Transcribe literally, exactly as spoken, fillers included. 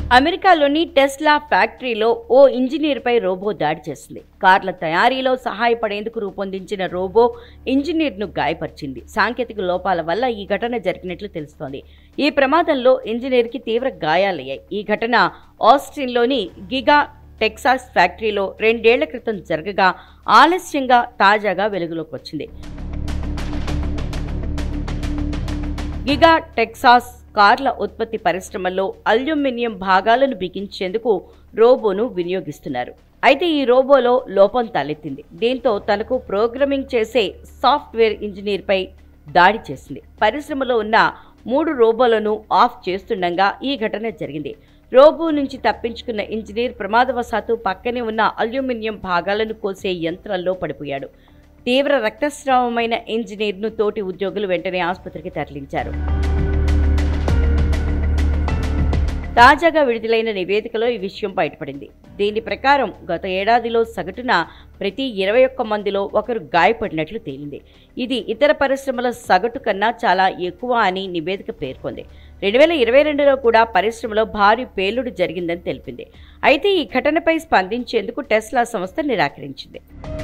అమెరికాలోని టెస్లా ఫ్యాక్టరీలో ఓ ఇంజనీర్పై రోబో దాడి చేసింది. కార్ల తయారీలో సహాయపడేందుకు రూపొందించిన రోబో ఇంజనీర్ను గాయపరిచింది. సాంకేతిక లోపాల వల్ల ఈ ఘటన జరిగినట్లు తెలుస్తోంది. ఈ ప్రమాదంలో ఇంజనీర్కి తీవ్ర గాయాలయ్యాయి. ఈ ఘటన ఆస్టిన్లోని గిగా టెక్సాస్ ఫ్యాక్టరీలో రెండేళ్ల క్రితం జరగగా ఆలస్యంగా తాజాగా వెలుగులోకి వచ్చింది. గిగా టెక్సాస్ కార్ల ఉత్పత్తి పరిశ్రమల్లో అల్యూమినియం భాగాలను బిగించేందుకు రోబోను వినియోగిస్తున్నారు. అయితే ఈ రోబోలో లోపం తలెత్తింది. దీంతో తనకు ప్రోగ్రామింగ్ చేసే సాఫ్ట్వేర్ ఇంజనీర్పై దాడి చేసింది. పరిశ్రమలో ఉన్న మూడు రోబోలను ఆఫ్ చేస్తుండగా ఈ ఘటన జరిగింది. రోబో నుంచి తప్పించుకున్న ఇంజనీర్ ప్రమాదవశాత్తు పక్కనే ఉన్న అల్యూమినియం భాగాలను కోసే యంత్రంలో పడిపోయాడు. తీవ్ర రక్తస్రావమైన ఇంజనీర్ను తోటి ఉద్యోగులు వెంటనే ఆసుపత్రికి తరలించారు. తాజాగా విడుదలైన నివేదికలో ఈ విషయం బయటపడింది. దీని ప్రకారం గత ఏడాదిలో సగటున ప్రతి ఇరవై ఒక్క మందిలో ఒకరు గాయపడినట్లు తేలింది. ఇది ఇతర పరిశ్రమల సగటు కన్నా చాలా ఎక్కువ అని నివేదిక పేర్కొంది. రెండు వేల ఇరవై రెండులో కూడా పరిశ్రమలో భారీ పేలుడు జరిగిందని తెలిపింది. అయితే ఈ ఘటనపై స్పందించేందుకు టెస్లా సంస్థ నిరాకరించింది.